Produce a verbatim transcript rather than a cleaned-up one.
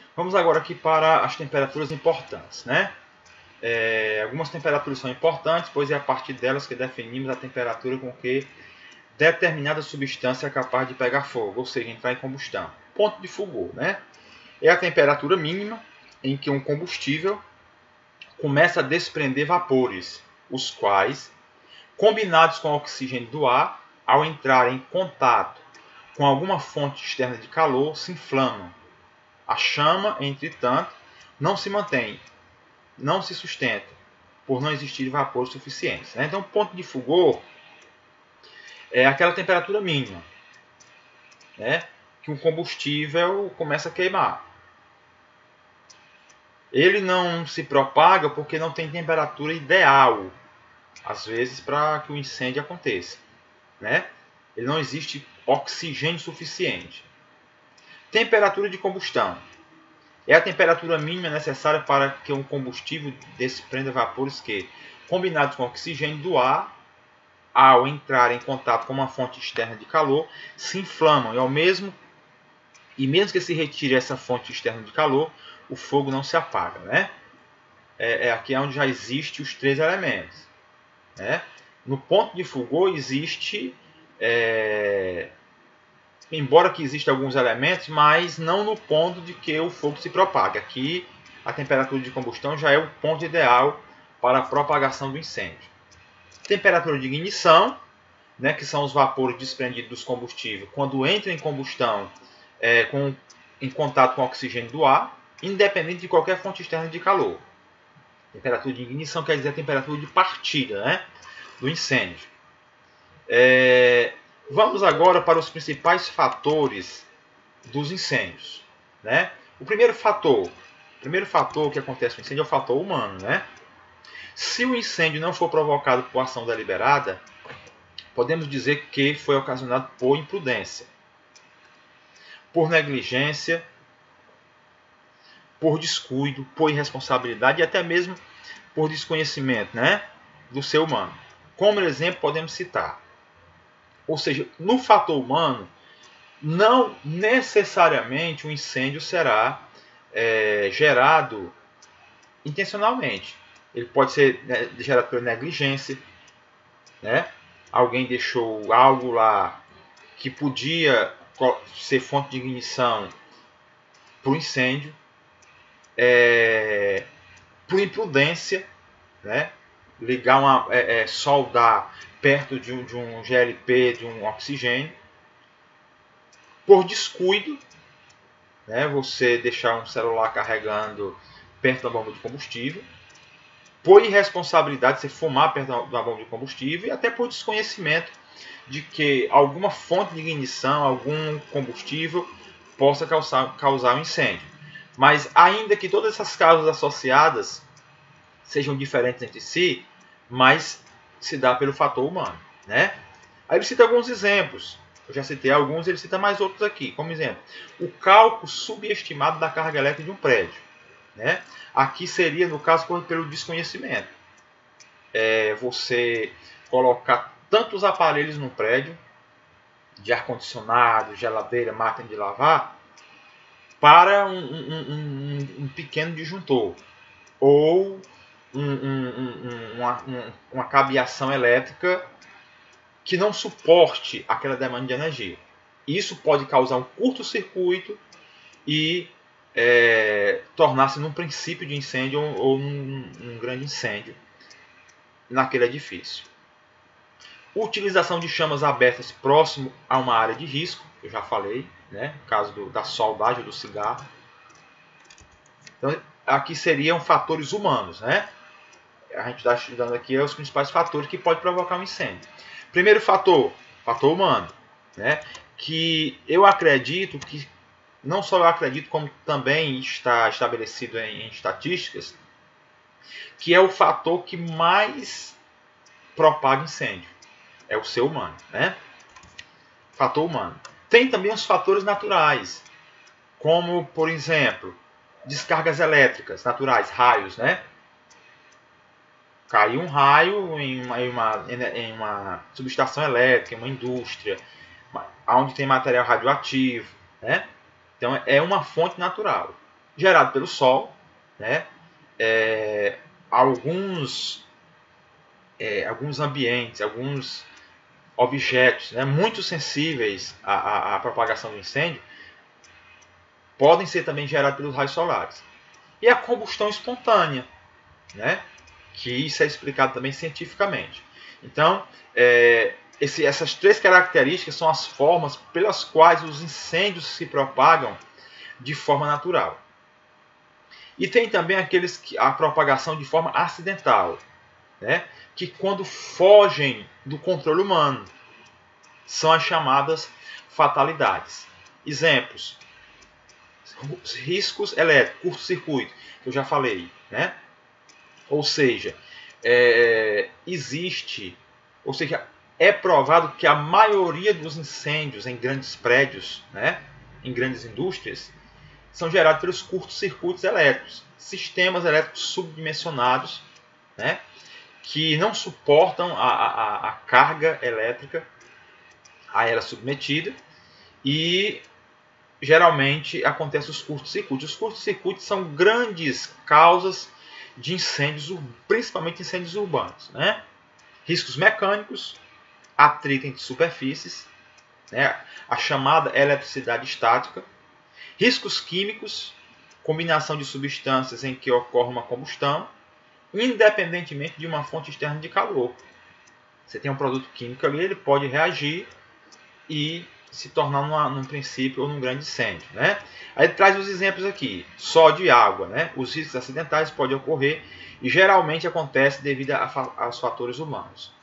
Vamos agora aqui para as temperaturas importantes, né? É, algumas temperaturas são importantes, pois é a partir delas que definimos a temperatura com que determinada substância é capaz de pegar fogo, ou seja, entrar em combustão. Ponto de fulgor, né? É a temperatura mínima em que um combustível começa a desprender vapores, os quais, combinados com o oxigênio do ar, ao entrar em contato com alguma fonte externa de calor, se inflamam. A chama, entretanto, não se mantém, não se sustenta, por não existir vapores suficientes. Né? Então, o ponto de fulgor é aquela temperatura mínima, né? Que um combustível começa a queimar. Ele não se propaga porque não tem temperatura ideal, às vezes, para que o incêndio aconteça. Né? Ele não existe oxigênio suficiente. Temperatura de combustão é a temperatura mínima necessária para que um combustível desprenda vapores que, combinados com o oxigênio do ar, ao entrar em contato com uma fonte externa de calor, se inflamam e, ao mesmo, e mesmo que se retire essa fonte externa de calor, o fogo não se apaga. Né? É, é aqui onde já existem os três elementos. Né? No ponto de fulgor existe, é, embora que existam alguns elementos, mas não no ponto de que o fogo se propaga. Aqui a temperatura de combustão já é o ponto ideal para a propagação do incêndio. Temperatura de ignição, né, que são os vapores desprendidos dos combustíveis quando entram em combustão é, com, em contato com o oxigênio do ar, independente de qualquer fonte externa de calor. Temperatura de ignição quer dizer a temperatura de partida, né, do incêndio. É, vamos agora para os principais fatores dos incêndios. Né? O primeiro fator, o primeiro fator que acontece no incêndio é o fator humano. Né? Se o incêndio não for provocado por ação deliberada, podemos dizer que foi ocasionado por imprudência, por negligência, por descuido, por irresponsabilidade e até mesmo por desconhecimento, né, do ser humano. Como exemplo, podemos citar. Ou seja, no fator humano, não necessariamente o incêndio será é, gerado intencionalmente. Ele pode ser, né, gerado por negligência, né? Alguém deixou algo lá que podia ser fonte de ignição para o incêndio, é, por imprudência, né? Ligar uma, é, é, soldar perto de um, de um G L P, de um oxigênio, por descuido, né? Você deixar um celular carregando perto da bomba de combustível, por irresponsabilidade, você fumar perto da bomba de combustível, e até por desconhecimento de que alguma fonte de ignição, algum combustível possa causar, causar um incêndio. Mas ainda que todas essas causas associadas sejam diferentes entre si, mas se dá pelo fator humano. Né? Aí ele cita alguns exemplos. Eu já citei alguns, ele cita mais outros aqui. Como exemplo, o cálculo subestimado da carga elétrica de um prédio. Né? Aqui seria, no caso, pelo desconhecimento. É você colocar tantos aparelhos no prédio, de ar-condicionado, geladeira, máquina de lavar, para um, um, um, um pequeno disjuntor. Ou um, um, uma, uma cabeação elétrica que não suporte aquela demanda de energia. Isso pode causar um curto-circuito e é, tornar-se num princípio de incêndio ou, ou num, num grande incêndio naquele edifício. Utilização de chamas abertas próximo a uma área de risco, eu já falei, né? No caso do, da soldagem do cigarro. Então, aqui seriam fatores humanos, né? A gente está estudando aqui os principais fatores que podem provocar um incêndio. Primeiro fator, fator humano, né? Que eu acredito que, não só eu acredito, como também está estabelecido em, em estatísticas, que é o fator que mais propaga incêndio. É o ser humano, né? Fator humano. Tem também os fatores naturais, como, por exemplo, descargas elétricas naturais, raios, né? Caiu um raio em uma, em uma, em uma subestação elétrica, em uma indústria, onde tem material radioativo, né? Então é uma fonte natural. gerado pelo Sol, né? É, alguns, é, alguns ambientes, alguns objetos, né, muito sensíveis à, à, à propagação do incêndio podem ser também gerados pelos raios solares. E a combustão espontânea, né, que isso é explicado também cientificamente. Então, é, esse, essas três características são as formas pelas quais os incêndios se propagam de forma natural. E tem também aqueles que a propagação de forma acidental, né, que quando fogem do controle humano, são as chamadas fatalidades. Exemplos: riscos elétricos, curto-circuito, que eu já falei, né? Ou seja, é, existe, ou seja, é provado que a maioria dos incêndios em grandes prédios, né, em grandes indústrias, são gerados pelos curtos-circuitos elétricos, sistemas elétricos subdimensionados, né, que não suportam a, a, a carga elétrica a ela submetida, e geralmente acontecem os curtos-circuitos. Os curtos-circuitos são grandes causas de incêndios, principalmente incêndios urbanos, né? Riscos mecânicos, atrito entre superfícies, né? A chamada eletricidade estática, riscos químicos, combinação de substâncias em que ocorre uma combustão, independentemente de uma fonte externa de calor. Você tem um produto químico ali, ele pode reagir e se tornar numa, num princípio ou num grande incêndio, né? Aí ele traz os exemplos aqui: sódio e água, né? Os riscos acidentais podem ocorrer e geralmente acontece devido a, a, aos fatores humanos.